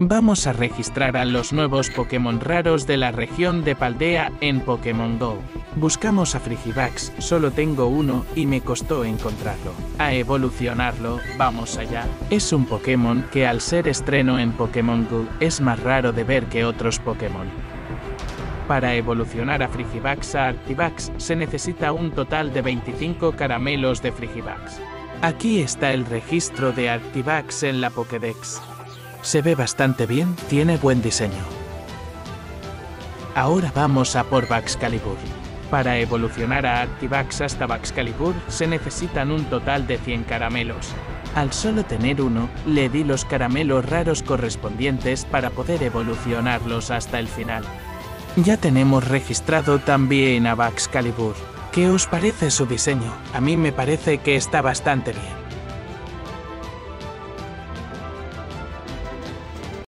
Vamos a registrar a los nuevos Pokémon raros de la región de Paldea en Pokémon GO. Buscamos a Frigibax, solo tengo uno y me costó encontrarlo. A evolucionarlo, vamos allá. Es un Pokémon que al ser estreno en Pokémon GO es más raro de ver que otros Pokémon. Para evolucionar a Frigibax a Artibax se necesita un total de 25 caramelos de Frigibax. Aquí está el registro de Artibax en la Pokédex. Se ve bastante bien, tiene buen diseño. Ahora vamos a por Baxcalibur. Para evolucionar a Artibax hasta Baxcalibur se necesitan un total de 100 caramelos. Al solo tener uno, le di los caramelos raros correspondientes para poder evolucionarlos hasta el final. Ya tenemos registrado también a Baxcalibur. ¿Qué os parece su diseño? A mí me parece que está bastante bien.